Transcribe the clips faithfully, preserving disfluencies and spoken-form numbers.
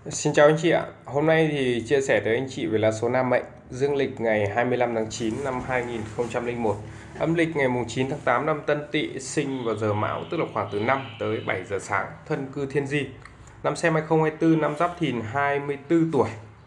Xin chào anh chị ạ. Hôm nay thì chia sẻ tới anh chị về lá số nam mệnh dương lịch ngày hai mươi lăm tháng chín năm hai nghìn không trăm lẻ một, âm lịch ngày chín tháng tám năm Tân Tỵ, sinh vào giờ Mão, tức là khoảng từ năm tới bảy giờ sáng, thân cư Thiên Di. Năm Xem hai không hai tư, năm Giáp Thìn, hai mươi tư tuổi.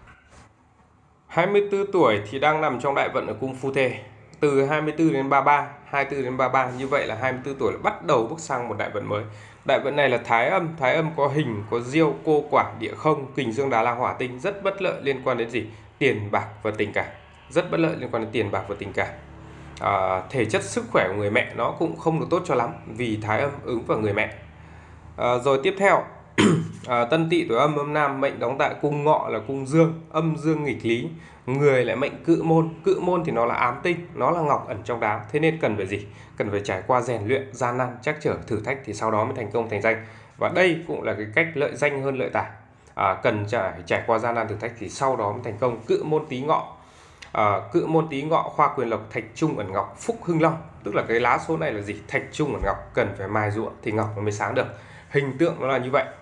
hai mươi tư tuổi thì đang nằm trong đại vận ở cung Phu Thê. Từ hai mươi tư đến ba mươi ba, hai mươi tư đến ba mươi ba, như vậy là hai mươi tư tuổi là bắt đầu bước sang một đại vận mới. Đại vận này là thái âm, thái âm có hình, có diêu, cô quả, địa không, kình dương đá la hỏa tinh, rất bất lợi liên quan đến gì? Tiền bạc và tình cảm. Rất bất lợi liên quan đến tiền bạc và tình cảm. À, thể chất sức khỏe của người mẹ nó cũng không được tốt cho lắm vì thái âm ứng vào người mẹ. À, rồi tiếp theo à, Tân Tỵ tuổi âm, âm nam, mệnh đóng tại cung Ngọ là cung dương, âm dương nghịch lý, người lại mệnh Cự Môn. Cự Môn thì nó là ám tinh, nó là ngọc ẩn trong đá, thế nên cần phải gì? Cần phải trải qua rèn luyện, gian nan, trắc trở, thử thách thì sau đó mới thành công thành danh. Và đây cũng là cái cách lợi danh hơn lợi tài. À, cần trải trải qua gian nan thử thách thì sau đó mới thành công. Cự Môn Tý Ngọ, à, Cự Môn Tý Ngọ, khoa quyền lộc, thạch trung ẩn ngọc, phúc hưng long, tức là cái lá số này là gì? Thạch trung ẩn ngọc, cần phải mài rũa thì ngọc nó mới sáng được. Hình tượng nó là như vậy.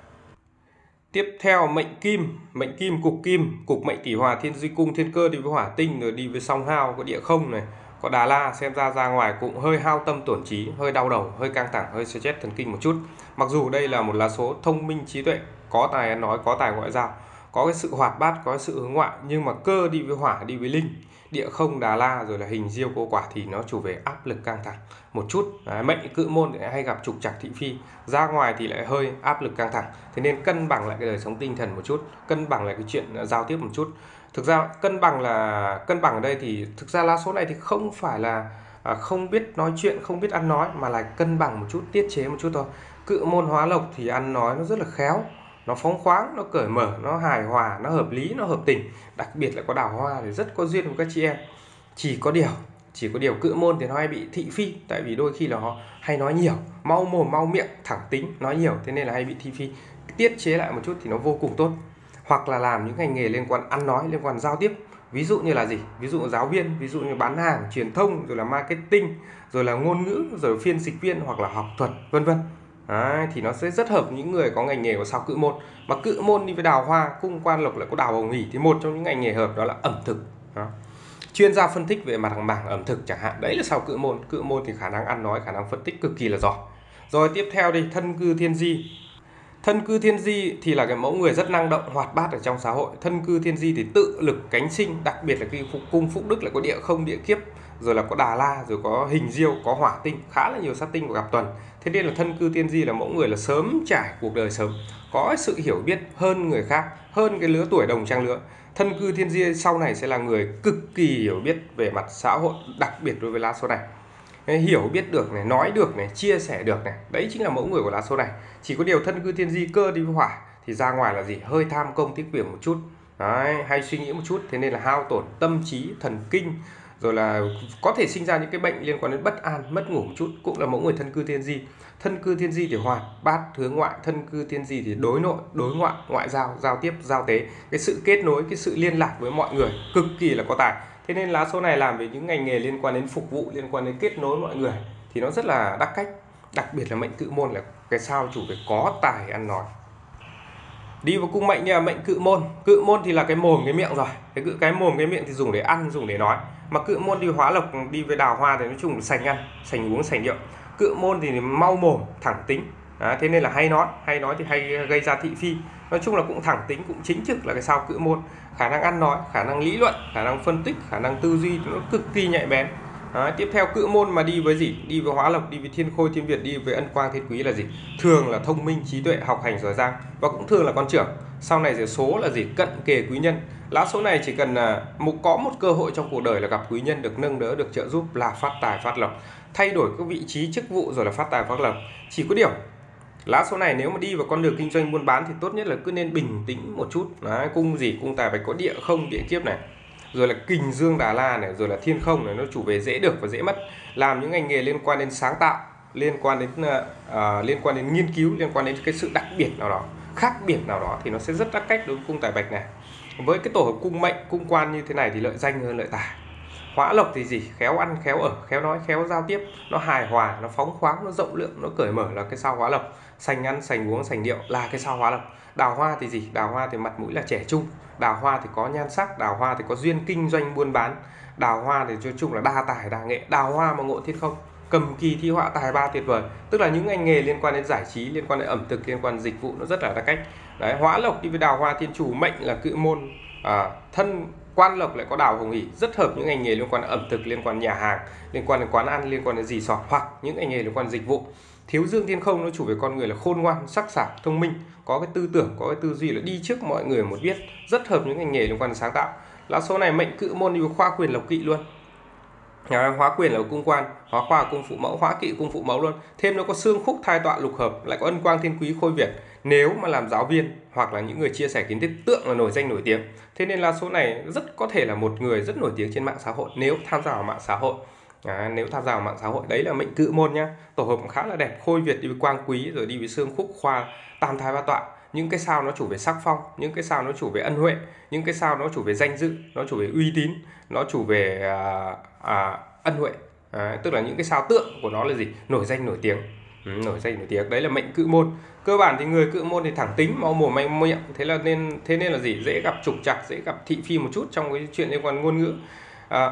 Tiếp theo mệnh kim, mệnh kim cục kim, cục mệnh kỷ hòa, thiên duy cung, thiên cơ đi với hỏa tinh, rồi đi với song hao, có địa không này, có đà la, xem ra ra ngoài cũng hơi hao tâm tổn trí, hơi đau đầu, hơi căng thẳng, hơi stress thần kinh một chút. Mặc dù đây là một lá số thông minh trí tuệ, có tài ăn nói, có tài ngoại giao, có cái sự hoạt bát, có cái sự hướng ngoại, nhưng mà cơ đi với hỏa, đi với linh, địa không, đà la, rồi là hình diêu, cô quả thì nó chủ về áp lực căng thẳng một chút. Đấy, mệnh Cự Môn thì hay gặp trục trặc thị phi, ra ngoài thì lại hơi áp lực căng thẳng, thế nên cân bằng lại cái đời sống tinh thần một chút, cân bằng lại cái chuyện giao tiếp một chút. Thực ra cân bằng là cân bằng ở đây thì thực ra lá số này thì không phải là à, không biết nói chuyện, không biết ăn nói, mà là cân bằng một chút, tiết chế một chút thôi. Cự Môn hóa lộc thì ăn nói nó rất là khéo, nó phóng khoáng, nó cởi mở, nó hài hòa, nó hợp lý, nó hợp tình, đặc biệt là có đào hoa thì rất có duyên với các chị em. Chỉ có điều chỉ có điều Cự Môn thì nó hay bị thị phi, tại vì đôi khi là họ hay nói nhiều, mau mồm mau miệng, thẳng tính, nói nhiều, thế nên là hay bị thị phi. Tiết chế lại một chút thì nó vô cùng tốt. Hoặc là làm những ngành nghề liên quan ăn nói, liên quan giao tiếp, ví dụ như là gì? Ví dụ giáo viên, ví dụ như bán hàng, truyền thông, rồi là marketing, rồi là ngôn ngữ, rồi phiên dịch viên, hoặc là học thuật, vân vân. Đấy, thì nó sẽ rất hợp những người có ngành nghề của sao Cự Môn. Mà Cự Môn đi với đào hoa, cung quan lộc lại có đào hồng hỷ, thì một trong những ngành nghề hợp đó là ẩm thực. Đó. Chuyên gia phân tích về mặt hàng bảng ẩm thực chẳng hạn, đấy là sao Cự Môn. Cự Môn thì khả năng ăn nói, khả năng phân tích cực kỳ là giỏi. Rồi tiếp theo đi, thân cư Thiên Di. Thân cư Thiên Di thì là cái mẫu người rất năng động, hoạt bát ở trong xã hội. Thân cư Thiên Di thì tự lực cánh sinh, đặc biệt là cái cung Phúc Đức lại có địa không, địa kiếp, rồi là có đà la, rồi có hình diêu, có hỏa tinh, khá là nhiều sát tinh của gặp tuần. Thế nên là thân cư Thiên Di là mẫu người là sớm trải cuộc đời sớm, có sự hiểu biết hơn người khác, hơn cái lứa tuổi đồng trang lứa. Thân cư Thiên Di sau này sẽ là người cực kỳ hiểu biết về mặt xã hội, đặc biệt đối với lá số này. Hiểu biết được này, nói được này, chia sẻ được này, đấy chính là mẫu người của lá số này. Chỉ có điều thân cư Thiên Di cơ đi với hỏa thì ra ngoài là gì? Hơi tham công tiếc việc một chút. Đấy, hay suy nghĩ một chút, thế nên là hao tổn tâm trí, thần kinh, rồi là có thể sinh ra những cái bệnh liên quan đến bất an, mất ngủ một chút, cũng là mẫu người thân cư Thiên Di. Thân cư Thiên Di thì hoạt bát, hướng ngoại, thân cư Thiên Di thì đối nội, đối ngoại, ngoại giao, giao tiếp, giao tế, cái sự kết nối, cái sự liên lạc với mọi người cực kỳ là có tài. Thế nên lá số này làm về những ngành nghề liên quan đến phục vụ, liên quan đến kết nối mọi người thì nó rất là đắc cách. Đặc biệt là mệnh Cự Môn là cái sao chủ về có tài ăn nói. Đi vào cung mệnh như là mệnh Cự Môn. Cự Môn thì là cái mồm cái miệng rồi. Cái cái mồm cái miệng thì dùng để ăn, dùng để nói. Mà Cự Môn đi hóa lộc, đi với đào hoa thì nói chung là sành ăn, sành uống, sành nhậu. Cự Môn thì mau mồm, thẳng tính. Đó, thế nên là hay nói, hay nói thì hay gây ra thị phi. Nói chung là cũng thẳng tính, cũng chính trực là cái sao Cự Môn. Khả năng ăn nói, khả năng lý luận, khả năng phân tích, khả năng tư duy nó cực kỳ nhạy bén. Đó, tiếp theo Cự Môn mà đi với gì? Đi với hóa lộc, đi với thiên khôi, thiên việt, đi với ân quang, thiên quý là gì? Thường là thông minh, trí tuệ, học hành giỏi giang, và cũng thường là con trưởng. Sau này sẽ số là gì? Cận kề quý nhân. Lá số này chỉ cần là một có một cơ hội trong cuộc đời là gặp quý nhân, được nâng đỡ, được trợ giúp là phát tài phát lộc, thay đổi các vị trí chức vụ rồi là phát tài phát lộc. Chỉ có điều lá số này nếu mà đi vào con đường kinh doanh buôn bán thì tốt nhất là cứ nên bình tĩnh một chút. Đấy, cung gì? Cung tài phải có địa không, địa kiếp này, rồi là kình dương đà la này, rồi là thiên không này, nó chủ về dễ được và dễ mất. Làm những ngành nghề liên quan đến sáng tạo, liên quan đến uh, liên quan đến nghiên cứu, liên quan đến cái sự đặc biệt nào đó, khác biệt nào đó thì nó sẽ rất đắc cách đối với cung tài bạch này. Với cái tổ hợp cung mệnh, cung quan như thế này thì lợi danh hơn lợi tài. Hỏa lộc thì gì? Khéo ăn, khéo ở, khéo nói, khéo giao tiếp, nó hài hòa, nó phóng khoáng, nó rộng lượng, nó cởi mở là cái sao hỏa lộc. Sành ăn, sành uống, sành điệu là cái sao hỏa lộc. Đào hoa thì gì? Đào hoa thì mặt mũi là trẻ trung, đào hoa thì có nhan sắc, đào hoa thì có duyên kinh doanh buôn bán, đào hoa thì nói chung là đa tài đa nghệ. Đào hoa mà ngộ thiên không, cầm kỳ thi họa tài ba tuyệt vời, tức là những ngành nghề liên quan đến giải trí, liên quan đến ẩm thực, liên quan đến dịch vụ nó rất là đa cách. Đấy, hỏa lộc đi với đào hoa, thiên chủ mệnh là cự môn, à, thân quan lộc lại có đào hồng ỷ, rất hợp những ngành nghề liên quan đến ẩm thực, liên quan đến nhà hàng, liên quan đến quán ăn, liên quan đến resort, hoặc những ngành nghề liên quan đến dịch vụ. Thiếu dương thiên không nó chủ về con người là khôn ngoan, sắc sảo, thông minh, có cái tư tưởng, có cái tư duy là đi trước mọi người một biết, rất hợp những ngành nghề liên quan đến sáng tạo. Lá số này mệnh cự môn đi với khoa quyền lộc kỵ luôn. À, hóa quyền là cung quan, hóa khoa cung phụ mẫu, hóa kỵ cung phụ mẫu luôn. Thêm nó có xương khúc thai tọa lục hợp, lại có ân quang thiên quý khôi Việt. Nếu mà làm giáo viên hoặc là những người chia sẻ kiến thức tượng là nổi danh nổi tiếng. Thế nên là số này rất có thể là một người rất nổi tiếng trên mạng xã hội nếu tham gia vào mạng xã hội. À, nếu tham gia vào mạng xã hội, đấy là mệnh cự môn nhá. Tổ hợp khá là đẹp, khôi Việt đi với quang quý, rồi đi với xương khúc khoa tam thái ba tọa. Những cái sao nó chủ về sắc phong, những cái sao nó chủ về ân huệ, những cái sao nó chủ về danh dự, nó chủ về uy tín, nó chủ về à, à, ân huệ. À, tức là những cái sao tượng của nó là gì? Nổi danh nổi tiếng. Ừ, nổi danh nổi tiếng, đấy là mệnh cự môn. Cơ bản thì người cự môn thì thẳng tính, mau mồm manh miệng, thế là nên thế nên là gì? Dễ gặp trục trặc, dễ gặp thị phi một chút trong cái chuyện liên quan ngôn ngữ. À,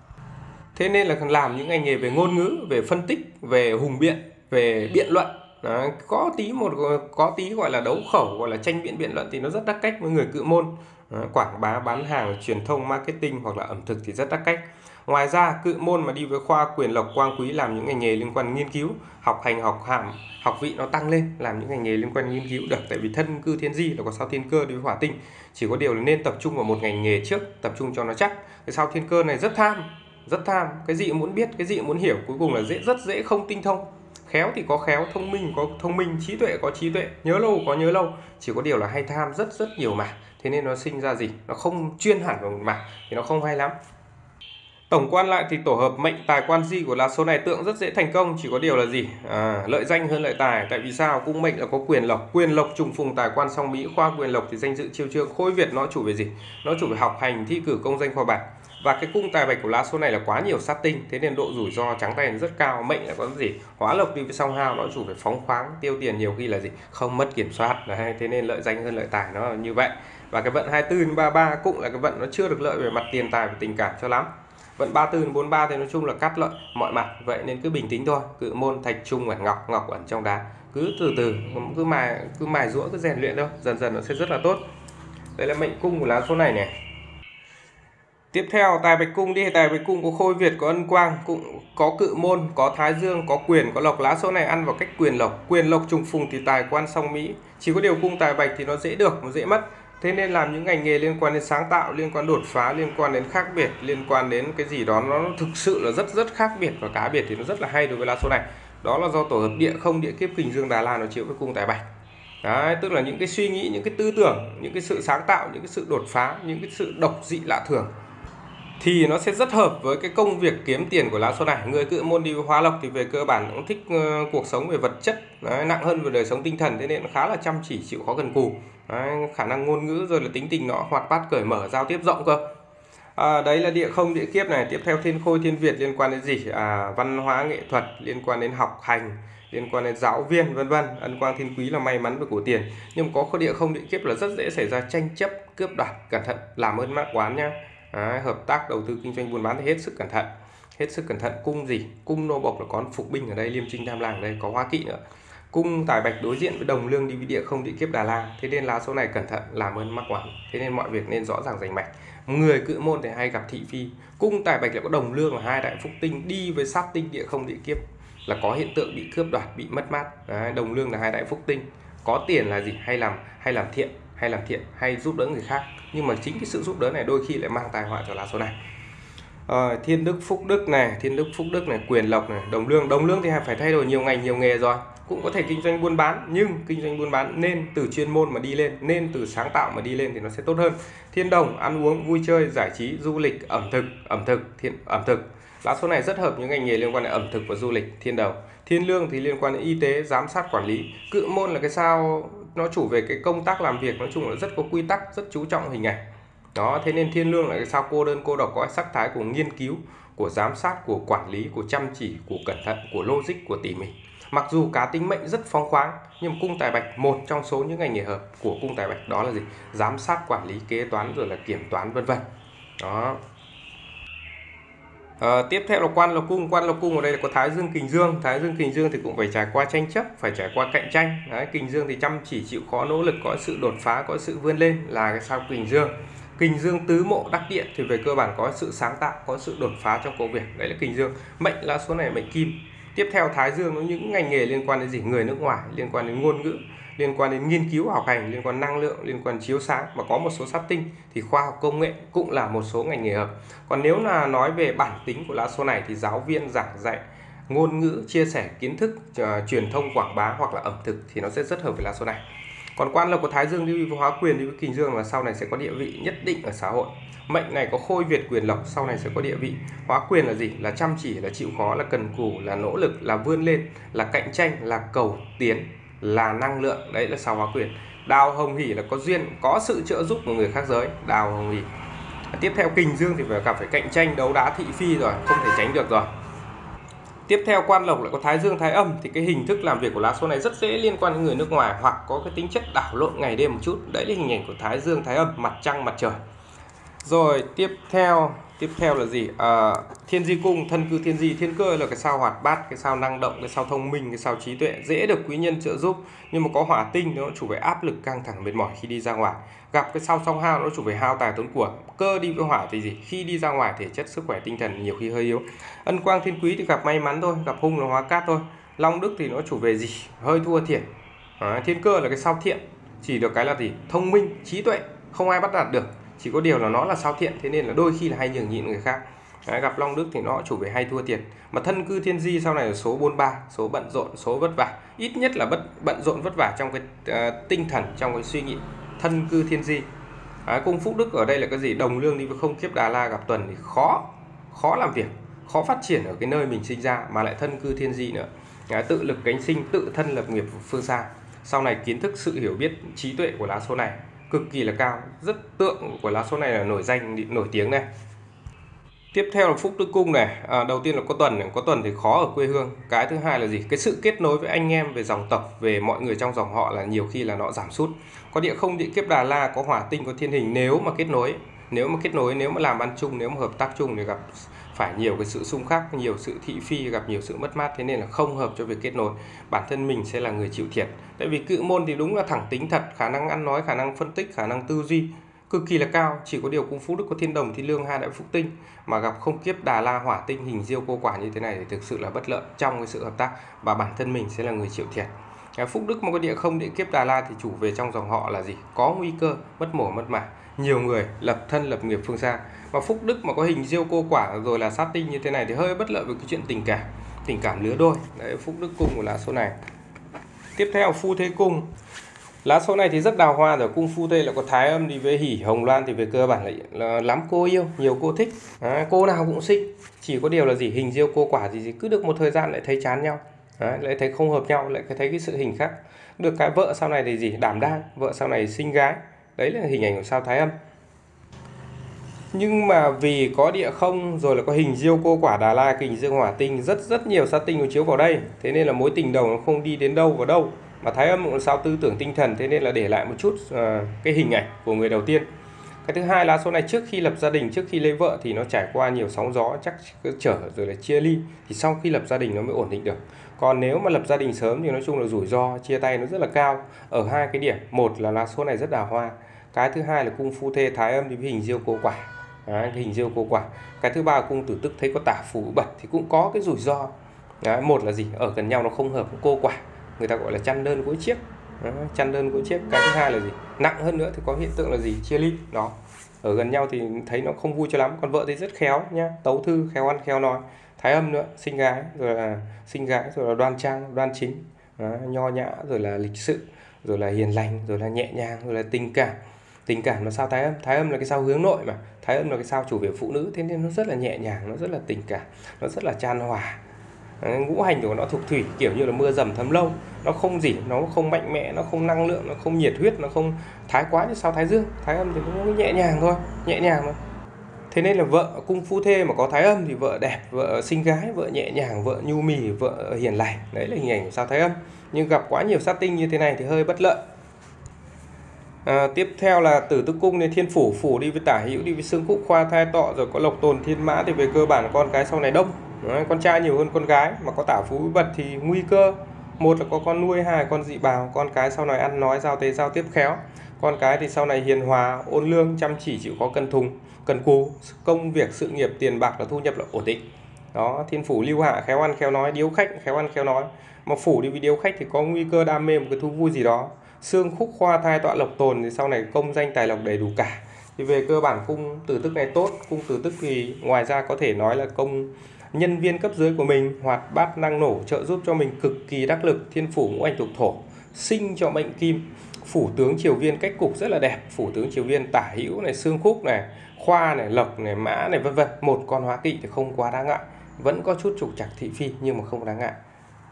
thế nên là làm những ngành nghề về ngôn ngữ, về phân tích, về hùng biện, về biện luận. Đó, có tí một có tí gọi là đấu khẩu, gọi là tranh biện biện luận thì nó rất đắc cách với người cự môn. Đó, quảng bá bán hàng, truyền thông, marketing hoặc là ẩm thực thì rất đắc cách. Ngoài ra cự môn mà đi với khoa quyền lộc quang quý, làm những ngành nghề liên quan nghiên cứu, học hành, học hàm, học vị nó tăng lên, làm những ngành nghề liên quan nghiên cứu được. Tại vì thân cư thiên di là có sao thiên cơ đi với hỏa tinh, chỉ có điều là nên tập trung vào một ngành nghề trước, tập trung cho nó chắc. Cái sao thiên cơ này rất tham, rất tham, cái gì cũng muốn biết, cái gì cũng muốn hiểu, cuối cùng là dễ rất dễ không tinh thông. Khéo thì có khéo, thông minh có thông minh, trí tuệ có trí tuệ, nhớ lâu có nhớ lâu, chỉ có điều là hay tham rất rất nhiều mảng. Thế nên nó sinh ra gì? Nó không chuyên hẳn vào một mảng thì nó không hay lắm. Tổng quan lại thì tổ hợp mệnh tài quan di của lá số này tượng rất dễ thành công, chỉ có điều là gì? À, lợi danh hơn lợi tài. Tại vì sao? Cung mệnh là có quyền lộc, quyền lộc trùng phùng tài quan song mỹ, khoa quyền lộc thì danh dự chiêu trương, khôi Việt nó chủ về gì? Nó chủ về học hành, thi cử, công danh, khoa bảng. Và cái cung tài bạch của lá số này là quá nhiều sát tinh, thế nên độ rủi ro trắng tay rất cao. Mệnh là có gì? Hóa lộc đi với song hao, nó chủ về phóng khoáng, tiêu tiền nhiều khi là gì? Không mất kiểm soát. Đấy, thế nên lợi danh hơn lợi tài nó là như vậy. Và cái vận hai mươi tư đến ba mươi ba cũng là cái vận nó chưa được lợi về mặt tiền tài và tình cảm cho lắm. Vận ba mươi tư đến bốn mươi ba thì nói chung là cắt lợi mọi mặt, vậy nên cứ bình tĩnh thôi. Cự môn thạch trung ẩn ngọc, ngọc ẩn trong đá, cứ từ từ, cứ mài cứ mài giũa, cứ rèn luyện thôi, dần dần nó sẽ rất là tốt. Đây là mệnh cung của lá số này này. Tiếp theo tài bạch cung đi, tài bạch cung có khôi Việt, có ân quang, cũng có cự môn, có thái dương, có quyền, có lộc. Lá số này ăn vào cách quyền lộc, quyền lộc trùng phùng thì tài quan song mỹ. Chỉ có điều cung tài bạch thì nó dễ được, nó dễ mất. Thế nên làm những ngành nghề liên quan đến sáng tạo, liên quan đột phá, liên quan đến khác biệt, liên quan đến cái gì đó nó thực sự là rất rất khác biệt và cá biệt thì nó rất là hay đối với lá số này. Đó là do tổ hợp địa không, địa kiếp, kình dương Đà La nó chiếu với cung tài bạch. Đấy, tức là những cái suy nghĩ, những cái tư tưởng, những cái sự sáng tạo, những cái sự đột phá, những cái sự độc dị lạ thường thì nó sẽ rất hợp với cái công việc kiếm tiền của lá số này. Người cự môn đi với hóa lộc thì về cơ bản cũng thích uh, cuộc sống về vật chất, đấy, nặng hơn về đời sống tinh thần, thế nên nó khá là chăm chỉ, chịu khó cần cù. Đấy, khả năng ngôn ngữ rồi là tính tình nó hoạt bát, cởi mở, giao tiếp rộng cơ. À, đấy là địa không, địa kiếp này. Tiếp theo thiên khôi, thiên Việt liên quan đến gì? À, văn hóa nghệ thuật, liên quan đến học hành, liên quan đến giáo viên, vân vân. Ân quang thiên quý là may mắn về của tiền. Nhưng có địa không, địa kiếp là rất dễ xảy ra tranh chấp, cướp đoạt, cẩn thận, làm ơn mát quán nhá. Đấy, hợp tác đầu tư kinh doanh buôn bán thì hết sức cẩn thận, hết sức cẩn thận. Cung gì? Cung nô bộc là có phục binh ở đây, liêm trinh tham lang ở đây, có hóa kỵ nữa. Cung tài bạch đối diện với đồng lương đi với địa không, địa kiếp Đà La, thế nên lá số này cẩn thận, làm ơn mắc quản. Thế nên mọi việc nên rõ ràng rành mạch. Người cự môn thì hay gặp thị phi. Cung tài bạch lại có đồng lương là hai đại phúc tinh đi với sát tinh địa không, địa kiếp là có hiện tượng bị cướp đoạt, bị mất mát. Đấy, đồng lương là hai đại phúc tinh, có tiền là gì? Hay làm hay làm thiện, hay làm thiện, hay giúp đỡ người khác. Nhưng mà chính cái sự giúp đỡ này đôi khi lại mang tai họa cho lá số này. À, thiên đức, phúc đức này, thiên đức, phúc đức này, quyền lộc này, đồng lương. Đồng lương thì phải thay đổi nhiều ngành, nhiều nghề rồi. Cũng có thể kinh doanh buôn bán, nhưng kinh doanh buôn bán nên từ chuyên môn mà đi lên, nên từ sáng tạo mà đi lên thì nó sẽ tốt hơn. Thiên đồng, ăn uống, vui chơi, giải trí, du lịch, ẩm thực, ẩm thực, thiên, ẩm thực. Lá số này rất hợp những ngành nghề liên quan đến ẩm thực và du lịch. Thiên đồng. Thiên lương thì liên quan đến y tế, giám sát, quản lý. Cự môn là cái sao nó chủ về cái công tác làm việc, nói chung là rất có quy tắc, rất chú trọng hình ảnh. Đó, thế nên thiên lương là cái sao cô đơn cô độc, có sắc thái của nghiên cứu, của giám sát, của quản lý, của chăm chỉ, của cẩn thận, của logic, của tỉ mỉ. Mặc dù cá tính mệnh rất phóng khoáng, nhưng cung tài bạch, một trong số những ngành nghề hợp của cung tài bạch đó là gì? Giám sát, quản lý, kế toán, rồi là kiểm toán, vân vân. Đó. À, tiếp theo là quan lộc cung. Quan lộc cung ở đây là có thái dương kình dương. Thái dương kình dương thì cũng phải trải qua tranh chấp, phải trải qua cạnh tranh. Đấy, kình dương thì chăm chỉ, chịu khó, nỗ lực, có sự đột phá, có sự vươn lên là cái sao kình dương. Kình dương tứ mộ đắc địa thì về cơ bản có sự sáng tạo, có sự đột phá trong công việc. Đấy là kình dương. Mệnh lá số này mệnh kim. Tiếp theo thái dương nó những ngành nghề liên quan đến gì? Người nước ngoài, liên quan đến ngôn ngữ, liên quan đến nghiên cứu học hành, liên quan năng lượng, liên quan chiếu sáng, và có một số sát tinh thì khoa học công nghệ cũng là một số ngành nghề hợp. Còn nếu là nói về bản tính của lá số này thì giáo viên, giảng dạy, ngôn ngữ, chia sẻ kiến thức, uh, truyền thông, quảng bá hoặc là ẩm thực thì nó sẽ rất hợp với lá số này. Còn quan lộc của thái dương đi với hóa quyền đi với kình dương là sau này sẽ có địa vị nhất định ở xã hội. Mệnh này có khôi việt quyền lộc, sau này sẽ có địa vị. Hóa quyền là gì? Là chăm chỉ, là chịu khó, là cần cù, là nỗ lực, là vươn lên, là cạnh tranh, là cầu tiến, là năng lượng. Đấy là sao hóa quyền. Đào hồng hỷ là có duyên, có sự trợ giúp của người khác giới. Đào hồng hỷ. Tiếp theo kình dương thì phải gặp phải cạnh tranh, đấu đá, thị phi rồi, không thể tránh được rồi. Tiếp theo quan lộc lại có thái dương thái âm thì cái hình thức làm việc của lá số này rất dễ liên quan đến người nước ngoài hoặc có cái tính chất đảo lộn ngày đêm một chút. Đấy là hình ảnh của thái dương thái âm, mặt trăng mặt trời. Rồi tiếp theo tiếp theo là gì? À, thiên di cung, thân cư thiên di. Thiên cơ là cái sao hoạt bát, cái sao năng động, cái sao thông minh, cái sao trí tuệ, dễ được quý nhân trợ giúp. Nhưng mà có hỏa tinh nó chủ về áp lực, căng thẳng, mệt mỏi khi đi ra ngoài. Gặp cái sao song hao nó chủ về hao tài tốn của. Cơ đi với hỏa thì gì? Khi đi ra ngoài thể chất, sức khỏe, tinh thần nhiều khi hơi yếu. Ân quang thiên quý thì gặp may mắn thôi, gặp hung là hóa cát thôi. Long đức thì nó chủ về gì? Hơi thua thiệt. À, thiên cơ là cái sao thiện, chỉ được cái là gì? Thông minh, trí tuệ, không ai bắt nạt được. Chỉ có điều là nó là sao thiện, thế nên là đôi khi là hay nhường nhịn người khác. Đấy, gặp long đức thì nó chủ về hay thua thiệt. Mà thân cư thiên di sau này là số bốn mươi ba, số bận rộn, số vất vả. Ít nhất là bất bận rộn vất vả trong cái uh, tinh thần, trong cái suy nghĩ. Thân cư thiên di. Đấy, cung phúc đức ở đây là cái gì? Đồng lương đi với không kiếp đà la gặp tuần thì khó khó làm việc, khó phát triển ở cái nơi mình sinh ra, mà lại thân cư thiên di nữa. Đấy, tự lực cánh sinh, tự thân lập nghiệp phương xa. Sau này kiến thức, sự hiểu biết, trí tuệ của lá số này cực kỳ là cao. Rất tượng của lá số này là nổi danh, nổi tiếng này. Tiếp theo là phúc đức cung này. À, đầu tiên là có tuần này. Có tuần thì khó ở quê hương. Cái thứ hai là gì? Cái sự kết nối với anh em về dòng tộc, về mọi người trong dòng họ là nhiều khi là nó giảm sút. Có địa không, địa kiếp đà la, có hỏa tinh, có thiên hình. Nếu mà kết nối, nếu mà kết nối, nếu mà làm ăn chung, nếu mà hợp tác chung thì gặp phải nhiều cái sự xung khắc, nhiều sự thị phi, gặp nhiều sự mất mát, thế nên là không hợp cho việc kết nối. Bản thân mình sẽ là người chịu thiệt. Tại vì cự môn thì đúng là thẳng tính thật, khả năng ăn nói, khả năng phân tích, khả năng tư duy cực kỳ là cao. Chỉ có điều cung phúc đức có thiên đồng, thiên lương, hai đại phúc tinh mà gặp không kiếp đà la, hỏa tinh, hình diêu, cô quả như thế này thì thực sự là bất lợi trong cái sự hợp tác, và bản thân mình sẽ là người chịu thiệt. Cái phúc đức mà có địa không, địa kiếp đà la thì chủ về trong dòng họ là gì? Có nguy cơ mất mổ mất mả, nhiều người lập thân lập nghiệp phương xa. Và phúc đức mà có hình diêu, cô quả rồi là sát tinh như thế này thì hơi bất lợi với cái chuyện tình cảm, tình cảm lứa đôi. Đấy, phúc đức cung của lá số này. Tiếp theo phu thê cung. Lá số này thì rất đào hoa rồi. Cung phu thê là có thái âm đi với hỷ hồng loan thì về cơ bản là, là lắm cô yêu, nhiều cô thích. Đấy, cô nào cũng xinh. Chỉ có điều là gì? Hình diêu, cô quả gì gì cứ được một thời gian lại thấy chán nhau. Đấy, lại thấy không hợp nhau, lại thấy cái sự hình khác. Được cái vợ sau này thì gì? Đảm đang, vợ sau này sinh gái. Đấy là hình ảnh của sao thái âm. Nhưng mà vì có địa không rồi là có hình diêu, cô quả, đà la, kình dương, hỏa tinh, rất rất nhiều sát tinh nó chiếu vào đây. Thế nên là mối tình đầu nó không đi đến đâu vào đâu. Mà thái âm cũng là sao tư tưởng tinh thần, thế nên là để lại một chút uh, cái hình ảnh của người đầu tiên. Cái thứ hai, lá số này trước khi lập gia đình, trước khi lấy vợ thì nó trải qua nhiều sóng gió, chắc trở rồi là chia ly, thì sau khi lập gia đình nó mới ổn định được. Còn nếu mà lập gia đình sớm thì nói chung là rủi ro chia tay nó rất là cao ở hai cái điểm. Một là lá số này rất đào hoa, cái thứ hai là cung phu thê thái âm đi với hình diêu, cô quả. Đấy, cái hình diêu, cô quả. Cái thứ ba là cung tử tức thấy có tả phù bật thì cũng có cái rủi ro. Đấy, một là gì? Ở gần nhau nó không hợp, cô quả, người ta gọi là chăn đơn gối chiếc. Đó, chăn đơn gối chiếc. Cái thứ hai là gì? Nặng hơn nữa thì có hiện tượng là gì? Chia ly. Đó, ở gần nhau thì thấy nó không vui cho lắm. Còn vợ thì rất khéo nhá, tấu thư, khéo ăn khéo nói. Thái âm nữa, sinh gái, rồi là sinh gái, rồi là đoan trang, đoan chính. Đó, nho nhã, rồi là lịch sự, rồi là hiền lành, rồi là nhẹ nhàng, rồi là tình cảm. Tình cảm là sao thái âm? Thái âm là cái sao hướng nội mà. Thái âm là cái sao chủ về phụ nữ, thế nên nó rất là nhẹ nhàng, nó rất là tình cảm, nó rất là chan hòa. Đấy, ngũ hành của nó thuộc thủy, kiểu như là mưa dầm thấm lâu, nó không gì, nó không mạnh mẽ, nó không năng lượng, nó không nhiệt huyết, nó không thái quá như sao thái dương. Thái âm thì nó nhẹ nhàng thôi, nhẹ nhàng thôi. Thế nên là vợ cung phu thê mà có thái âm thì vợ đẹp, vợ xinh gái, vợ nhẹ nhàng, vợ nhu mì, vợ hiền lành. Đấy là hình ảnh của sao thái âm. Nhưng gặp quá nhiều sát tinh như thế này thì hơi bất lợi. À, tiếp theo là tử tức cung nên thiên phủ, phủ đi với tả hữu, đi với xương khúc, khoa thai tọ, rồi có lộc tồn thiên mã thì về cơ bản con cái sau này đông. Đấy, con trai nhiều hơn con gái, mà có tả phú bật thì nguy cơ. Một là có con nuôi, hai là con dị bào, con cái sau này ăn nói giao tế giao tiếp khéo. Con cái thì sau này hiền hòa, ôn lương, chăm chỉ, chịu khó cần thùng, cần cù, công việc, sự nghiệp, tiền bạc là thu nhập là ổn định. Đó, thiên phủ lưu hạ, khéo ăn khéo nói, điếu khách, khéo ăn khéo nói. Mà phủ đi với điếu khách thì có nguy cơ đam mê một cái thú vui gì đó. Xương khúc khoa thai tọa lộc tồn thì sau này công danh tài lộc đầy đủ cả. Thì về cơ bản cung tử tức này tốt. Cung tử tức thì ngoài ra có thể nói là công nhân viên cấp dưới của mình, hoạt bát năng nổ, trợ giúp cho mình cực kỳ đắc lực. Thiên phủ ngũ hành thuộc thổ, sinh cho mệnh kim. Phủ tướng triều viên cách cục rất là đẹp. Phủ tướng triều viên tả hữu này, xương khúc này, khoa này, lộc này, mã này, vân vân. Một con hóa kỵ thì không quá đáng ngại, vẫn có chút trục trặc thị phi nhưng mà không đáng ngại.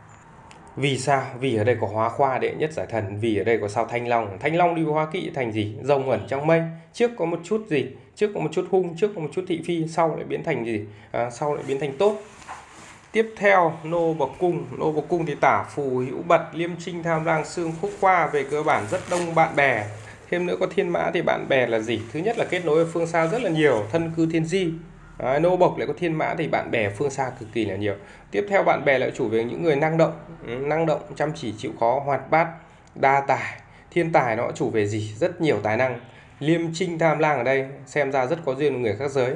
Vì sao? Vì ở đây có hóa khoa đệ nhất giải thần, vì ở đây có sao thanh long. Thanh long đi với hóa kỵ thành gì? Rồng ẩn trong mây. Trước có một chút gì? Trước có một chút hung, trước có một chút thị phi, sau lại biến thành gì? À, sau lại biến thành tốt. Tiếp theo nô bộc cung. Nô bộc cung thì tả phù hữu bật, liêm trinh tham lang, xương khúc khoa, về cơ bản rất đông bạn bè. Thêm nữa có thiên mã thì bạn bè là gì? Thứ nhất là kết nối ở phương xa rất là nhiều, thân cư thiên di. Đấy, nô bộc lại có thiên mã thì bạn bè phương xa cực kỳ là nhiều. Tiếp theo bạn bè lại chủ về những người năng động, năng động, chăm chỉ, chịu khó, hoạt bát, đa tài. Thiên tài nó chủ về gì? Rất nhiều tài năng. Liêm trinh tham lang ở đây xem ra rất có duyên với người khác giới.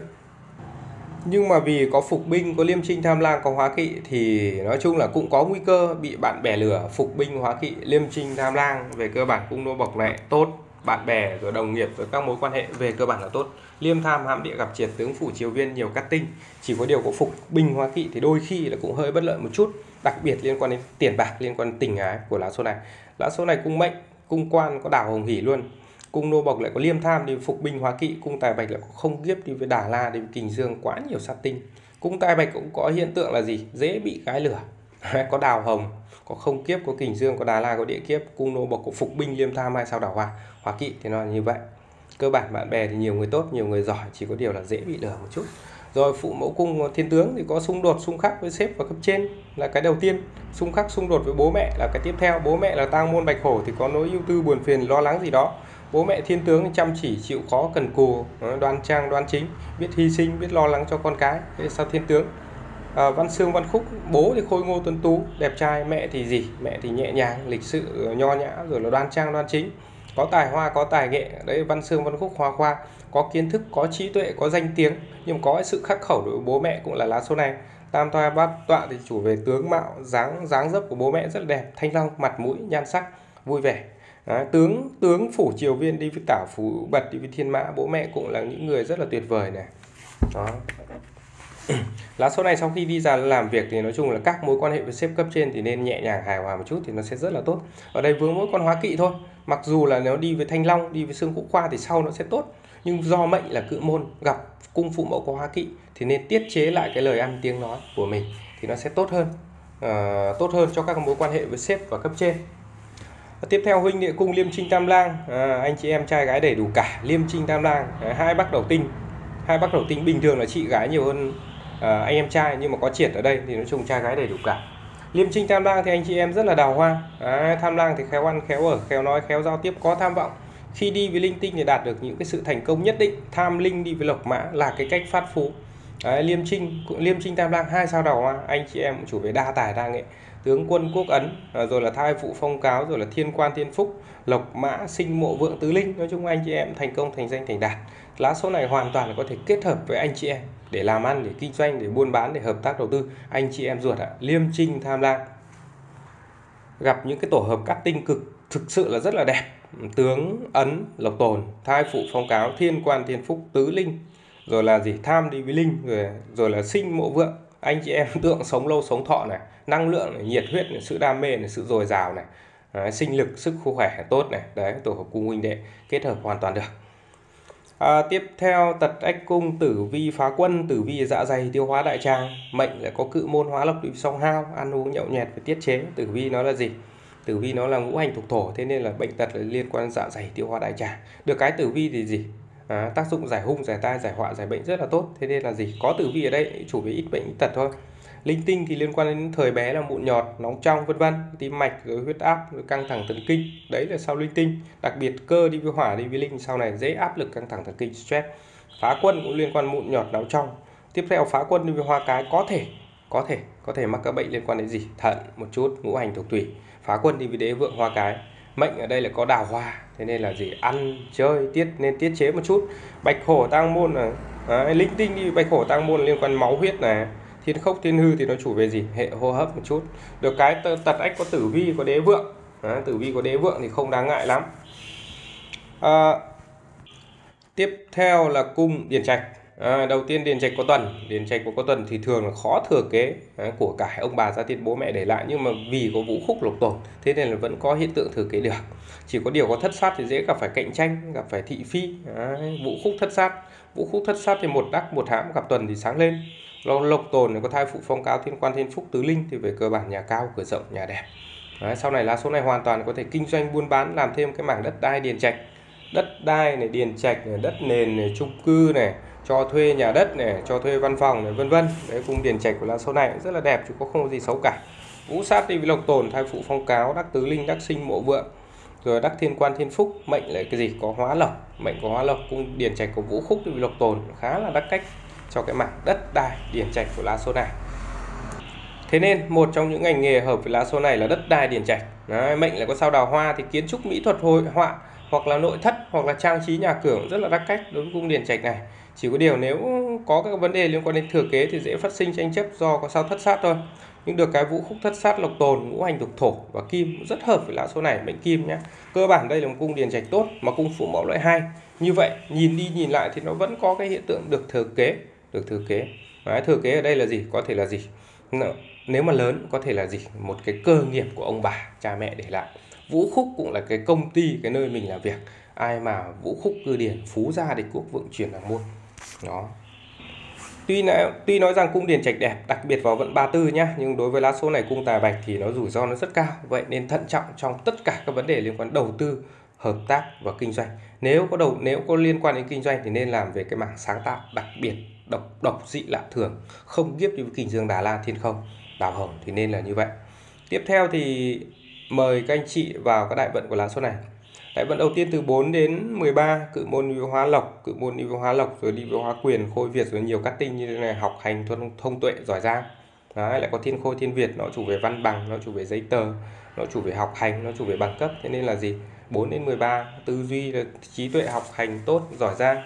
Nhưng mà vì có phục binh, có liêm trinh tham lang, có hóa kỵ thì nói chung là cũng có nguy cơ bị bạn bè lừa. Phục binh, hóa kỵ, liêm trinh tham lang, về cơ bản cung nô bộc này tốt. Bạn bè rồi đồng nghiệp rồi các mối quan hệ về cơ bản là tốt. Liêm tham hãm địa gặp triệt, tướng phủ triều viên nhiều cát tinh. Chỉ có điều có phục binh hóa kỵ thì đôi khi là cũng hơi bất lợi một chút, đặc biệt liên quan đến tiền bạc, liên quan đến tình ái của lá số này. Lá số này cung mệnh, cung quan có đảo hồng hỷ luôn. Cung nô bộc lại có liêm tham đi phục binh hóa kỵ, cung tài bạch lại có không kiếp đi với đà la, đi với kình dương, quá nhiều sát tinh. Cung tài bạch cũng có hiện tượng là gì? Dễ bị gái lửa. Có đào hồng, có không kiếp, có kình dương, có đà la, có địa kiếp. Cung nô bộc có phục binh, liêm tham, hai sao đảo hoa, hóa kỵ thì nó là như vậy. Cơ bản bạn bè thì nhiều người tốt, nhiều người giỏi, chỉ có điều là dễ bị lừa một chút. Rồi phụ mẫu cung thiên tướng thì có xung đột, xung khắc với sếp và cấp trên là cái đầu tiên. Xung khắc, xung đột với bố mẹ là cái tiếp theo. Bố mẹ là tang môn bạch hổ thì có nỗi ưu tư buồn phiền, lo lắng gì đó. Bố mẹ thiên tướng chăm chỉ, chịu khó, cần cù, đoan trang, đoan chính, biết hy sinh, biết lo lắng cho con cái. Thế sao thiên tướng? À, văn xương văn khúc, bố thì khôi ngô tuấn tú, đẹp trai, mẹ thì gì? Mẹ thì nhẹ nhàng, lịch sự, nho nhã, rồi là đoan trang, đoan chính. Có tài hoa, có tài nghệ, đấy văn xương văn khúc hoa khoa, có kiến thức, có trí tuệ, có danh tiếng, nhưng có sự khắc khẩu đối với bố mẹ cũng là lá số này. Tam toa bát tọa thì chủ về tướng mạo, dáng dáng dấp của bố mẹ rất là đẹp, thanh long, mặt mũi, nhan sắc, vui vẻ. Đấy, tướng tướng phủ triều viên đi với tả phủ bật, đi với thiên mã, bố mẹ cũng là những người rất là tuyệt vời này. Đó. Lá số này sau khi đi ra làm việc thì nói chung là các mối quan hệ với sếp cấp trên thì nên nhẹ nhàng hài hòa một chút thì nó sẽ rất là tốt. Ở đây vướng mỗi con hóa kỵ thôi. Mặc dù là nếu đi với thanh long, đi với xương khúc khoa thì sau nó sẽ tốt, nhưng do mệnh là cự môn, gặp cung phụ mẫu có hóa kỵ thì nên tiết chế lại cái lời ăn tiếng nói của mình thì nó sẽ tốt hơn, à, tốt hơn cho các mối quan hệ với sếp và cấp trên. Tiếp theo huynh địa cung liêm trinh tam lang, à, anh chị em trai gái đầy đủ cả. Liêm trinh tam lang, à, hai bác đầu tinh, hai bác đầu tinh bình thường là chị gái nhiều hơn à, anh em trai, nhưng mà có triệt ở đây thì nói chung trai gái đầy đủ cả. Liêm trinh tam lang thì anh chị em rất là đào hoa. À, tham lang thì khéo ăn khéo ở, khéo nói khéo giao tiếp, có tham vọng. Khi đi với linh tinh thì đạt được những cái sự thành công nhất định. Tham linh đi với lộc mã là cái cách phát phú. Đấy, liêm trinh liêm trinh tam lang hai sao đào hoa, anh chị em cũng chủ về đa tài đa nghệ, tướng quân quốc ấn, à, rồi là thai phụ phong cáo, rồi là thiên quan thiên phúc, lộc mã sinh mộ vượng tứ linh. Nói chung anh chị em thành công, thành danh, thành đạt. Lá số này hoàn toàn là có thể kết hợp với anh chị em để làm ăn, để kinh doanh, để buôn bán, để hợp tác đầu tư. Anh chị em ruột ạ, liêm trinh tham lang gặp những cái tổ hợp cát tinh cực thực sự là rất là đẹp. Tướng ấn lộc tồn, thai phụ phong cáo, thiên quan thiên phúc, tứ linh, rồi là gì, tham đi với linh, rồi rồi là sinh mộ vượng. Anh chị em tượng sống lâu sống thọ này, năng lượng này, nhiệt huyết này, sự đam mê này, sự dồi dào này, đấy, sinh lực, sức khỏe tốt này. Đấy, tổ hợp cung huynh đệ kết hợp hoàn toàn được. À, tiếp theo tật ách cung, tử vi phá quân, tử vi dạ dày, tiêu hóa đại tràng, mệnh lại có cự môn hóa lộc, bị song hao, ăn uống nhậu nhẹt và tiết chế. Tử vi nó là gì? Tử vi nó là ngũ hành thuộc thổ, thế nên là bệnh tật là liên quan dạ dày, tiêu hóa đại tràng. Được cái tử vi thì gì? À, tác dụng giải hung, giải tai, giải họa, giải bệnh rất là tốt. Thế nên là gì? Có tử vi ở đây chủ về ít bệnh ít tật thôi. Linh tinh thì liên quan đến thời bé là mụn nhọt, nóng trong vân vân, tim mạch, rồi huyết áp, rồi căng thẳng thần kinh. Đấy là sau linh tinh. Đặc biệt cơ đi với hỏa, đi với linh sau này dễ áp lực, căng thẳng thần kinh, stress. Phá quân cũng liên quan mụn nhọt, nóng trong. Tiếp theo phá quân đi với hoa cái có thể có thể có thể mắc các bệnh liên quan đến gì? Thận một chút, ngũ hành thuộc thủy. Phá quân đi với đế vượng hoa cái. Mệnh ở đây là có đào hoa, thế nên là gì? Ăn chơi tiết nên tiết chế một chút. Bạch hổ tang môn là à, linh tinh đi bạch hổ tang môn liên quan máu huyết này. Thiên khốc thiên hư thì nó chủ về gì? Hệ hô hấp một chút. Được cái tật ách có tử vi, có đế vượng. À, tử vi có đế vượng thì không đáng ngại lắm. À, tiếp theo là cung điền trạch. À, đầu tiên điền trạch có tuần, điền trạch có tuần thì thường là khó thừa kế à, của cải ông bà gia tiên bố mẹ để lại, nhưng mà vì có vũ khúc lục tồn thế nên là vẫn có hiện tượng thừa kế được. Chỉ có điều có thất sát thì dễ gặp phải cạnh tranh, gặp phải thị phi. À, vũ khúc thất sát, vũ khúc thất sát thì một đắc một hãm, gặp tuần thì sáng lên. Lộc tồn có thai phụ phong cáo, thiên quan thiên phúc tứ linh thì về cơ bản nhà cao cửa rộng nhà đẹp. Đấy, sau này lá số này hoàn toàn có thể kinh doanh buôn bán, làm thêm cái mảng đất đai điền trạch. Đất đai này, điền trạch này, đất nền này, chung cư này, cho thuê nhà đất này, cho thuê văn phòng này, vân vân. Đấy, cung điền trạch của lá số này rất là đẹp chứ có không có gì xấu cả. Vũ sát đi với lộc tồn, thai phụ phong cáo, đắc tứ linh, đắc sinh mộ vượng, rồi đắc thiên quan thiên phúc. Mệnh lại cái gì? Có hóa lộc, mệnh có hóa lộc, cung điền trạch có vũ khúc đi với lộc tồn, khá là đắc cách cho cái mảng đất đai điền trạch của lá số này. Thế nên một trong những ngành nghề hợp với lá số này là đất đai điền trạch. Đấy, mệnh lại có sao đào hoa thì kiến trúc mỹ thuật hội họa hoặc là nội thất hoặc là trang trí nhà cửa rất là đắc cách đối với cung điền trạch này. Chỉ có điều nếu có các vấn đề liên quan đến thừa kế thì dễ phát sinh tranh chấp do có sao thất sát thôi. Nhưng được cái vũ khúc thất sát lộc tồn, ngũ hành thuộc thổ và kim rất hợp với lá số này, mệnh kim nhé. Cơ bản đây là một cung điền trạch tốt mà cung phụ mẫu lại hay. Như vậy nhìn đi nhìn lại thì nó vẫn có cái hiện tượng được thừa kế, được thừa kế. Đấy, thừa kế ở đây là gì? Có thể là gì? Nếu mà lớn có thể là gì? Một cái cơ nghiệp của ông bà, cha mẹ để lại. Vũ khúc cũng là cái công ty, cái nơi mình làm việc. Ai mà vũ khúc cư điển, phú gia địch quốc, vượng truyền hàng môn. Đó. Tuy nói, tuy nói rằng cung điền trạch đẹp, đặc biệt vào vận ba tư nhá, nhưng đối với lá số này cung tài bạch thì nó rủi ro nó rất cao. Vậy nên thận trọng trong tất cả các vấn đề liên quan đầu tư, hợp tác và kinh doanh. Nếu có đầu nếu có liên quan đến kinh doanh thì nên làm về cái mảng sáng tạo, đặc biệt độc độc dị lạ thường, không ghép đi với kình dương Đà La, thiên không, đào hồng thì nên là như vậy. Tiếp theo thì mời các anh chị vào các đại vận của lá số này. Đại vận đầu tiên từ bốn đến mười ba, cự môn đi với hóa lộc, cự môn đi với hóa lộc, rồi đi với hóa quyền, khôi việt, rồi nhiều cát tinh như thế này, học hành thông, thông tuệ giỏi giang. Đấy, lại có thiên khôi thiên việt, nó chủ về văn bằng, nó chủ về giấy tờ, nó chủ về học hành, nó chủ về bằng cấp. Thế nên là gì? bốn đến mười ba, tư duy, trí tuệ, học hành tốt, giỏi giang.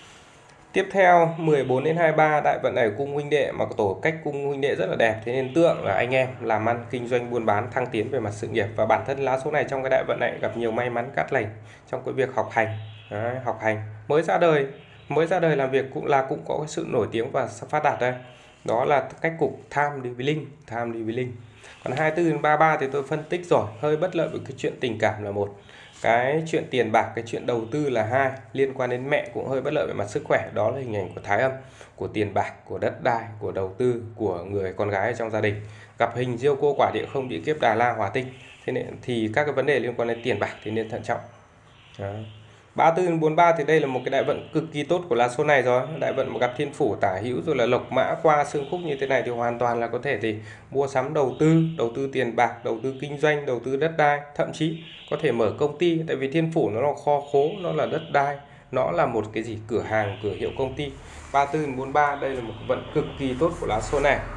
Tiếp theo mười bốn đến hai mươi ba, đại vận này cung huynh đệ mà tổ cách cung huynh đệ rất là đẹp, thế nên tượng là anh em làm ăn kinh doanh buôn bán thăng tiến về mặt sự nghiệp, và bản thân lá số này trong cái đại vận này gặp nhiều may mắn cát lành trong cái việc học hành. Đấy, học hành mới ra đời mới ra đời làm việc cũng là cũng có cái sự nổi tiếng và phát đạt đây. Đó là cách cục tham đi với linh, tham đi với linh. Còn hai mươi tư đến ba mươi ba thì tôi phân tích rồi, hơi bất lợi với cái chuyện tình cảm là một, cái chuyện tiền bạc, cái chuyện đầu tư là hai, liên quan đến mẹ cũng hơi bất lợi về mặt sức khỏe. Đó là hình ảnh của thái âm, của tiền bạc, của đất đai, của đầu tư, của người con gái trong gia đình. Gặp hình diêu cô quả địa không, bị kiếp Đà La hỏa tinh, thế nên thì các cái vấn đề liên quan đến tiền bạc thì nên thận trọng. Đó. ba mươi tư đến bốn mươi ba thì đây là một cái đại vận cực kỳ tốt của lá số này rồi. Đại vận mà gặp thiên phủ tả hữu rồi là lộc mã qua xương khúc như thế này thì hoàn toàn là có thể thì mua sắm đầu tư, đầu tư tiền bạc, đầu tư kinh doanh, đầu tư đất đai, thậm chí có thể mở công ty. Tại vì thiên phủ nó là kho khố, nó là đất đai, nó là một cái gì cửa hàng, cửa hiệu công ty. ba mươi tư đến bốn mươi ba đây là một vận cực kỳ tốt của lá số này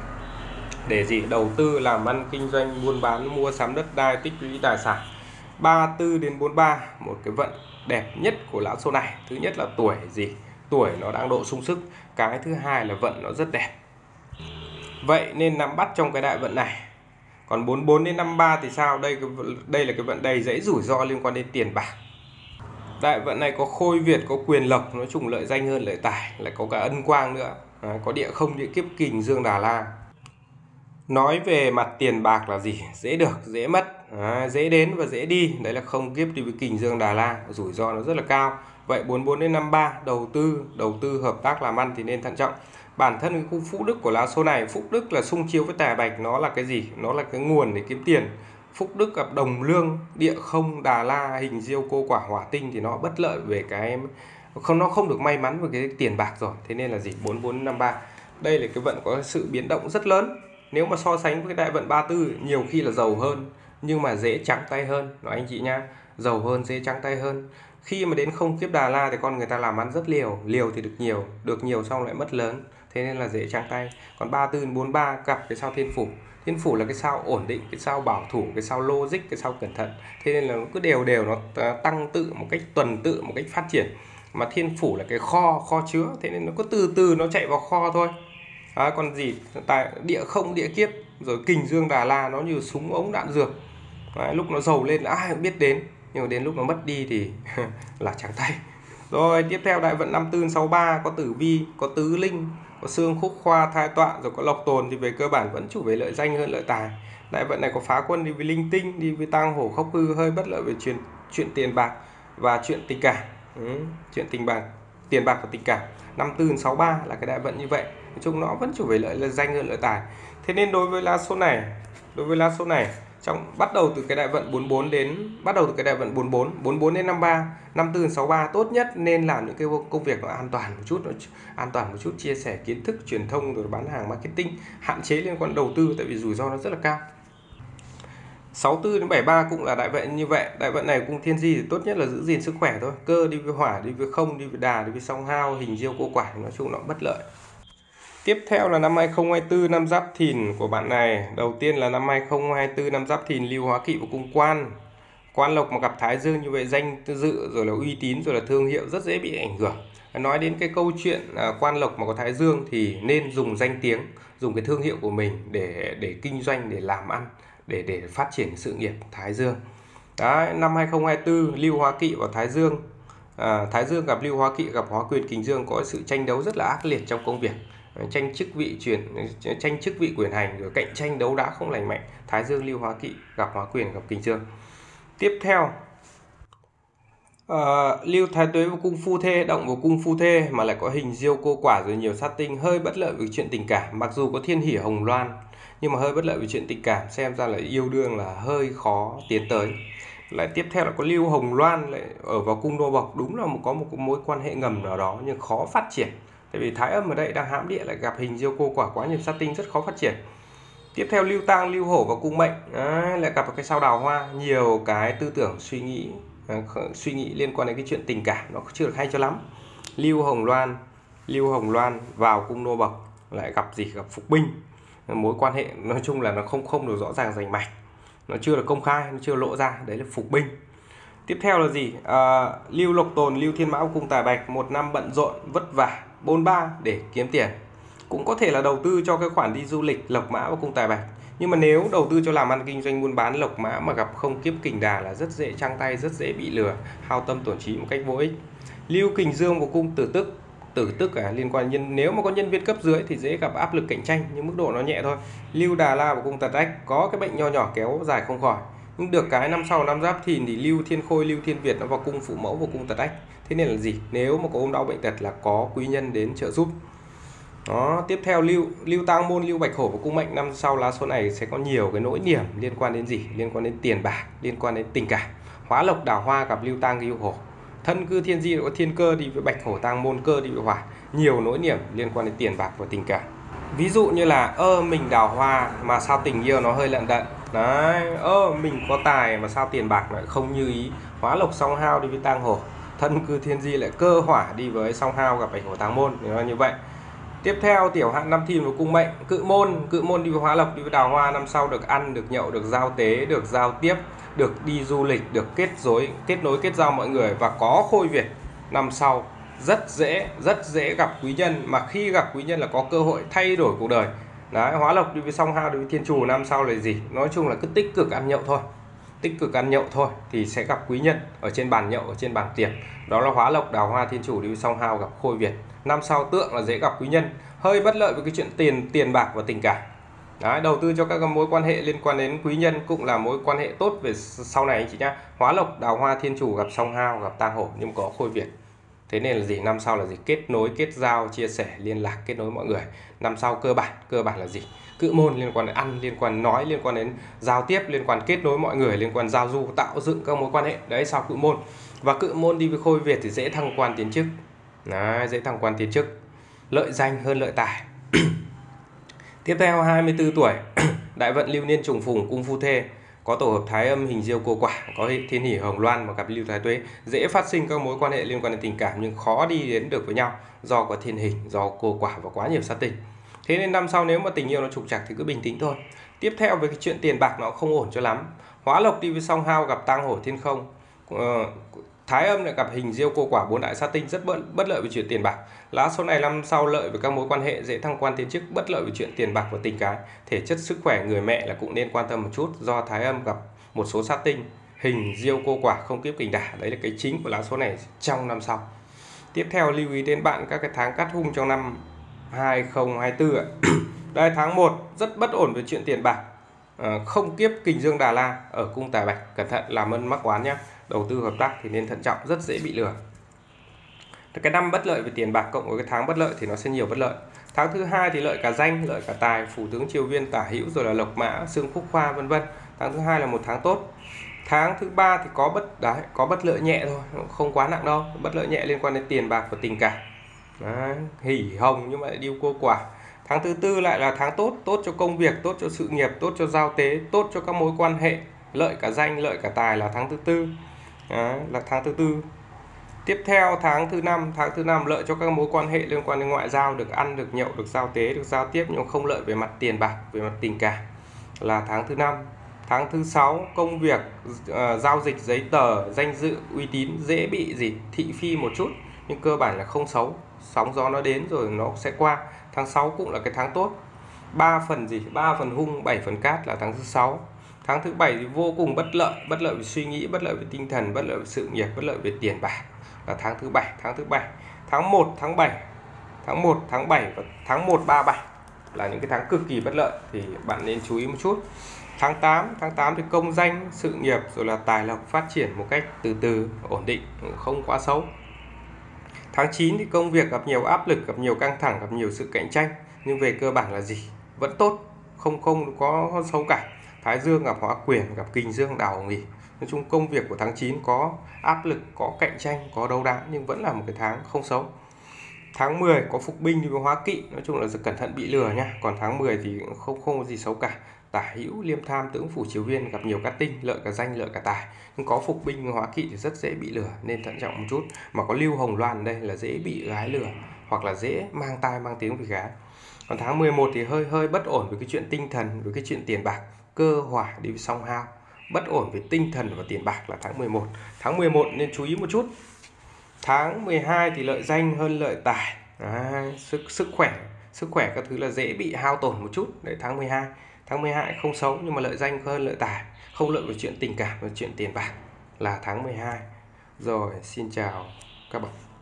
để gì đầu tư, làm ăn kinh doanh, buôn bán, mua sắm đất đai, tích lũy tài sản. ba mươi tư đến bốn mươi ba một cái vận đẹp nhất của lá số này. Thứ nhất là tuổi gì? Tuổi nó đang độ sung sức. Cái thứ hai là vận nó rất đẹp. Vậy nên nắm bắt trong cái đại vận này. Còn bốn mươi bốn đến năm mươi ba thì sao? Đây đây là cái vận đầy dãy rủi ro liên quan đến tiền bạc. Đại vận này có khôi việt, có quyền lộc, nó trùng lợi danh hơn lợi tài, lại có cả ân quang nữa. Đấy, có địa không, địa kiếp kình dương Đà La. Nói về mặt tiền bạc là gì? Dễ được, dễ mất, à, dễ đến và dễ đi. Đấy là không kiếp đi với kình dương Đà La, rủi ro nó rất là cao. Vậy bốn bốn đến năm ba đầu tư đầu tư hợp tác làm ăn thì nên thận trọng. Bản thân cái khu Phúc Đức của lá số này, Phúc Đức là xung chiếu với tài bạch, nó là cái gì? Nó là cái nguồn để kiếm tiền. Phúc Đức gặp đồng lương, địa không, Đà La, hình diêu, cô quả, hỏa tinh thì nó bất lợi về cái không nó không được may mắn về cái tiền bạc rồi. Thế nên là gì? bốn bốn năm ba. Đây là cái vận có sự biến động rất lớn. Nếu mà so sánh với cái đại vận ba tư nhiều khi là giàu hơn nhưng mà dễ trắng tay hơn, nói anh chị nhá. Giàu hơn, dễ trắng tay hơn. Khi mà đến không kiếp Đà La thì con người ta làm ăn rất liều, liều thì được nhiều, được nhiều xong lại mất lớn. Thế nên là dễ trắng tay. Còn ba tư bốn ba gặp cái sao Thiên Phủ. Thiên Phủ là cái sao ổn định, cái sao bảo thủ, cái sao logic, cái sao cẩn thận. Thế nên là nó cứ đều đều nó tăng tự một cách tuần tự, một cách phát triển. Mà Thiên Phủ là cái kho, kho chứa. Thế nên nó cứ từ từ nó chạy vào kho thôi. À, còn gì tại địa không, địa kiếp, rồi kình dương Đà La nó như súng ống đạn dược. À, lúc nó giàu lên là ai cũng biết đến, nhưng mà đến lúc nó mất đi thì là trắng tay. Rồi tiếp theo đại vận năm tư sáu ba có tử vi, có tứ linh, có xương khúc khoa thai tọa, rồi có lộc tồn thì về cơ bản vẫn chủ về lợi danh hơn lợi tài. Đại vận này có phá quân đi với linh tinh, đi với tang hổ khốc hư, hơi bất lợi về chuyện chuyện tiền bạc và chuyện tình cảm. Ừ, chuyện tình bạc, tiền bạc và tình cảm. Năm tư sáu ba là cái đại vận như vậy. Nói chung nó vẫn chủ về lợi lợi danh hơn lợi tài. Thế nên đối với lá số này, đối với lá số này trong bắt đầu từ cái đại vận bốn bốn đến bắt đầu từ cái đại vận bốn bốn, bốn bốn đến năm ba, năm tư sáu ba tốt nhất nên làm những cái công việc nó an toàn một chút, nó an toàn một chút, chia sẻ kiến thức truyền thông rồi bán hàng marketing, hạn chế liên quan đầu tư tại vì rủi ro nó rất là cao. sáu tư đến bảy ba cũng là đại vận như vậy. Đại vận này cung thiên di thì tốt nhất là giữ gìn sức khỏe thôi. Cơ đi với hỏa, đi với không, đi với đà, đi với song hao, hình diêu, cô quả, nói chung nó bất lợi. Tiếp theo là năm hai không hai tư, năm Giáp Thìn của bạn này. Đầu tiên là năm hai không hai tư, năm Giáp Thìn, lưu hóa kỵ và cung quan. Quan lộc mà gặp thái dương như vậy, danh dự rồi là uy tín rồi là thương hiệu rất dễ bị ảnh hưởng. Nói đến cái câu chuyện à, quan lộc mà có thái dương thì nên dùng danh tiếng, dùng cái thương hiệu của mình để để kinh doanh, để làm ăn, để để phát triển sự nghiệp thái dương. Đấy, năm hai không hai tư lưu hóa kỵ vào thái dương. À, thái dương gặp lưu hóa kỵ, gặp hóa quyền kình dương, có sự tranh đấu rất là ác liệt trong công việc, tranh chức vị chuyển tranh chức vị quyền hành, rồi cạnh tranh đấu đá không lành mạnh. Thái dương lưu hóa kỵ gặp hóa quyền, gặp kình dương. Tiếp theo uh, lưu thái tuế vào cung phu thê, động vào cung phu thê mà lại có hình diêu, cô quả rồi nhiều sát tinh, hơi bất lợi với chuyện tình cảm. Mặc dù có thiên hỷ hồng loan nhưng mà hơi bất lợi với chuyện tình cảm, xem ra là yêu đương là hơi khó tiến tới. Lại tiếp theo là có lưu hồng loan lại ở vào cung nô bộc, đúng là có một mối quan hệ ngầm nào đó nhưng khó phát triển. Tại vì thái âm ở đây đang hãm địa lại gặp hình diêu, cô quả, quá nhiều sát tinh, rất khó phát triển. Tiếp theo lưu tang, lưu hổ vào cung mệnh, à, lại gặp cái sao đào hoa, nhiều cái tư tưởng suy nghĩ à, suy nghĩ liên quan đến cái chuyện tình cảm nó chưa được hay cho lắm. Lưu hồng loan, lưu hồng loan vào cung nô bộc lại gặp gì? Gặp phục binh. Mối quan hệ nói chung là nó không không được rõ ràng rành mạch, nó chưa được công khai, nó chưa lộ ra, đấy là phục binh. Tiếp theo là gì? À, lưu lộc tồn, lưu thiên mão cung tài bạch, một năm bận rộn vất vả bôn ba để kiếm tiền. Cũng có thể là đầu tư cho cái khoản đi du lịch lộc mã và cung tài bạch. Nhưng mà nếu đầu tư cho làm ăn kinh doanh buôn bán lộc mã mà gặp không kiếp kình đà là rất dễ trăng tay, rất dễ bị lừa, hao tâm tổn trí một cách vô ích. Lưu kình dương vào cung tử tức, tử tức à, liên quan nhân, nếu mà có nhân viên cấp dưới thì dễ gặp áp lực cạnh tranh nhưng mức độ nó nhẹ thôi. Lưu đà la vào cung tật ách, có cái bệnh nho nhỏ kéo dài không khỏi. Nhưng được cái năm sau năm Giáp Thìn thì lưu thiên khôi, lưu thiên việt nó vào cung phụ mẫu, vào cung tật ách. Thế nên là gì? Nếu mà có ốm đau bệnh tật là có quý nhân đến trợ giúp. Đó, tiếp theo lưu lưu tang môn, lưu bạch hổ và cung mệnh, năm sau lá số này sẽ có nhiều cái nỗi niềm liên quan đến gì? Liên quan đến tiền bạc, liên quan đến tình cảm. Hóa lộc đào hoa gặp lưu tang lưu hổ. Thân cư thiên di có thiên cơ đi với bạch hổ, tang môn cơ đi với hỏa, nhiều nỗi niềm liên quan đến tiền bạc và tình cảm. Ví dụ như là ơ mình đào hoa mà sao tình yêu nó hơi lận đận. Đấy, ơ mình có tài mà sao tiền bạc lại không như ý. Hóa lộc song hao đi với tang hổ. Thân cư thiên di lại cơ hỏa đi với song hao gặp bạch hổ tang môn, như vậy. Tiếp theo tiểu hạn năm Thìn vào cung mệnh, cự môn, cự môn đi với hóa lộc, đi với đào hoa, năm sau được ăn, được nhậu, được giao tế, được giao tiếp, được đi du lịch, được kết nối, kết nối kết giao mọi người và có khôi Việt. Năm sau rất dễ, rất dễ gặp quý nhân, mà khi gặp quý nhân là có cơ hội thay đổi cuộc đời. Đấy, hóa lộc đi với song hao, đi với thiên trù, năm sau là gì? Nói chung là cứ tích cực ăn nhậu thôi. Tích cực ăn nhậu thôi thì sẽ gặp quý nhân ở trên bàn nhậu, ở trên bàn tiệc. Đó là hóa lộc, đào hoa, thiên chủ đi với song hao gặp khôi Việt. Năm sau tượng là dễ gặp quý nhân, hơi bất lợi với cái chuyện tiền tiền bạc và tình cảm. Đấy, đầu tư cho các mối quan hệ liên quan đến quý nhân cũng là mối quan hệ tốt về sau này anh chị nhá. Hóa lộc, đào hoa, thiên chủ gặp song hao, gặp tang hổ nhưng có khôi Việt. Thế nên là gì? Năm sau là gì? Kết nối, kết giao, chia sẻ, liên lạc, kết nối mọi người. Năm sau cơ bản, cơ bản là gì? Cự môn liên quan đến ăn, liên quan đến nói, liên quan đến giao tiếp, liên quan kết nối mọi người, liên quan giao du, tạo dựng các mối quan hệ. Đấy, sau cự môn. Và cự môn đi với khôi Việt thì dễ thăng quan tiến chức. Đấy, dễ thăng quan tiến chức. Lợi danh hơn lợi tài. Tiếp theo hai mươi tư tuổi, đại vận lưu niên trùng phùng cung phu thê, có tổ hợp thái âm hình diêu cô quả, có thiên hỷ hồng loan và cặp lưu thái tuế, dễ phát sinh các mối quan hệ liên quan đến tình cảm nhưng khó đi đến được với nhau do có thiên hình, do cô quả và quá nhiều sát tinh. Thế nên năm sau nếu mà tình yêu nó trục trặc thì cứ bình tĩnh thôi. Tiếp theo với cái chuyện tiền bạc nó không ổn cho lắm. Hóa lộc đi với song hao gặp tang hổ thiên không. Ờ, Thái âm lại gặp hình diêu cô quả bốn đại sát tinh, rất bất lợi về chuyện tiền bạc. Lá số này năm sau lợi với các mối quan hệ, dễ thăng quan tiến chức, bất lợi về chuyện tiền bạc và tình cái. Thể chất sức khỏe người mẹ là cũng nên quan tâm một chút do thái âm gặp một số sát tinh, hình diêu cô quả không kiếp kình đả. Đấy là cái chính của lá số này trong năm sau. Tiếp theo lưu ý đến bạn các cái tháng cát hung trong năm hai không hai tư ạ. Đây, tháng một rất bất ổn về chuyện tiền bạc. À, không kiếp kình dương Đà La ở cung tài bạch, cẩn thận làm ơn mắc oán nhé. Đầu tư hợp tác thì nên thận trọng, rất dễ bị lừa. Cái năm bất lợi về tiền bạc cộng với cái tháng bất lợi thì nó sẽ nhiều bất lợi. Tháng thứ hai thì lợi cả danh, lợi cả tài, phủ tướng triều viên, tả hữu, rồi là lộc mã, xương phúc khoa vân vân. Tháng thứ hai là một tháng tốt. Tháng thứ ba thì có bất đấy, có bất lợi nhẹ thôi, không quá nặng đâu. Bất lợi nhẹ liên quan đến tiền bạc và tình cảm. Đấy, hỉ hồng nhưng mà lại điêu cô quả. Tháng thứ tư lại là tháng tốt, tốt cho công việc, tốt cho sự nghiệp, tốt cho giao tế, tốt cho các mối quan hệ, lợi cả danh, lợi cả tài là tháng thứ tư. Đấy, là tháng thứ tư. Tiếp theo tháng thứ năm, tháng thứ năm lợi cho các mối quan hệ liên quan đến ngoại giao, được ăn, được nhậu, được giao tế, được giao tiếp nhưng không lợi về mặt tiền bạc, về mặt tình cảm là tháng thứ năm. Tháng thứ sáu công việc, uh, giao dịch, giấy tờ, danh dự, uy tín dễ bị gì thị phi một chút nhưng cơ bản là không xấu, sóng gió nó đến rồi nó sẽ qua. Tháng sáu cũng là cái tháng tốt. Ba phần gì? Ba phần hung, bảy phần cát là tháng thứ sáu. Tháng thứ bảy thì vô cùng bất lợi, bất lợi về suy nghĩ, bất lợi về tinh thần, bất lợi về sự nghiệp, bất lợi về tiền bạc là tháng thứ bảy. Tháng thứ bảy, tháng một, tháng bảy, tháng một, tháng bảy và tháng một ba bảy là những cái tháng cực kỳ bất lợi thì bạn nên chú ý một chút. Tháng tám, tháng tám thì công danh, sự nghiệp rồi là tài lộc phát triển một cách từ từ, ổn định, không quá xấu. Tháng chín thì công việc gặp nhiều áp lực, gặp nhiều căng thẳng, gặp nhiều sự cạnh tranh nhưng về cơ bản là gì? Vẫn tốt, không không có xấu cả. Thái dương gặp hóa quyền, gặp kình dương đảo nghỉ. Nói chung công việc của tháng chín có áp lực, có cạnh tranh, có đấu đá nhưng vẫn là một cái tháng không xấu. Tháng mười có phục binh với hóa kỵ, nói chung là cẩn thận bị lừa nhá. Còn tháng mười thì không không có gì xấu cả. Tả hữu, liêm tham, tướng phủ chiếu viên gặp nhiều cát tinh, lợi cả danh, lợi cả tài. Nhưng có phục binh với hóa kỵ thì rất dễ bị lừa nên thận trọng một chút. Mà có lưu hồng loan đây là dễ bị gái lừa hoặc là dễ mang tai mang tiếng vì gái. Còn tháng mười một thì hơi hơi bất ổn với cái chuyện tinh thần, với cái chuyện tiền bạc, cơ hỏa đi với song hao. Bất ổn về tinh thần và tiền bạc là tháng mười một. Tháng mười một nên chú ý một chút. Tháng mười hai thì lợi danh hơn lợi tài. À, sức sức khỏe, sức khỏe các thứ là dễ bị hao tổn một chút. Đấy, tháng mười hai. Tháng mười hai không xấu nhưng mà lợi danh hơn lợi tài, không lợi về chuyện tình cảm và chuyện tiền bạc là tháng mười hai. Rồi, xin chào các bạn.